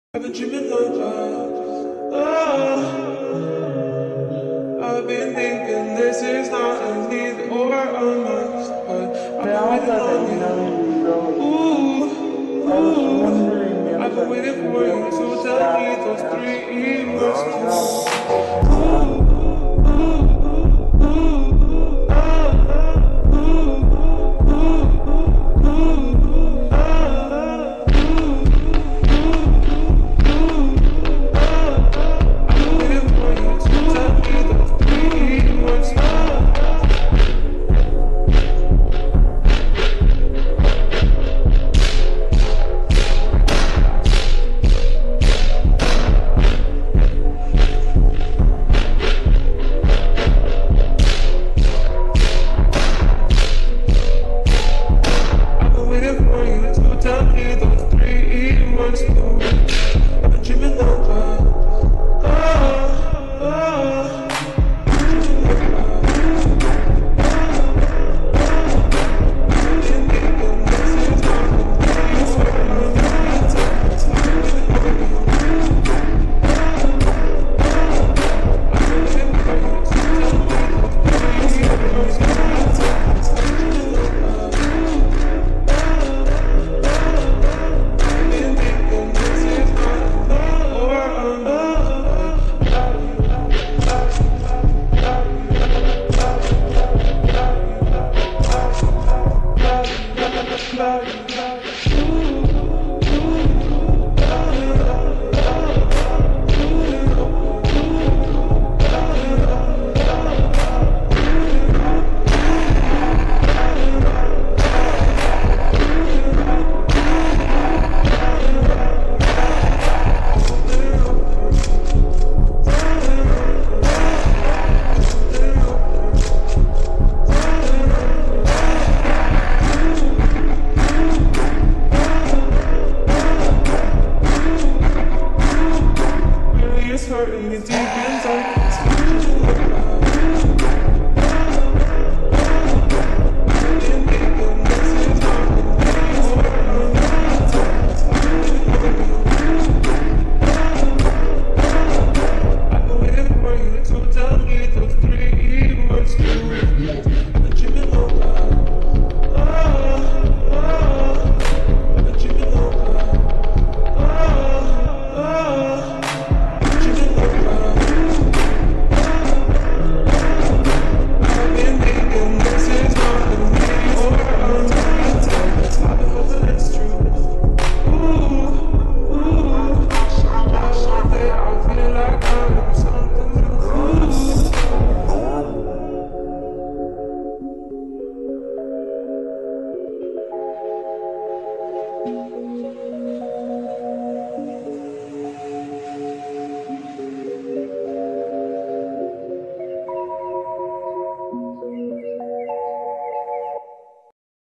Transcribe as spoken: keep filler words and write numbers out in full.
I've been dreaming of us. Oh, I've been thinking this is not a need or a must, but I've been waiting on you. Ooh, ooh, I've been waiting for you to tell me those three words. Ooh. Hurting me deep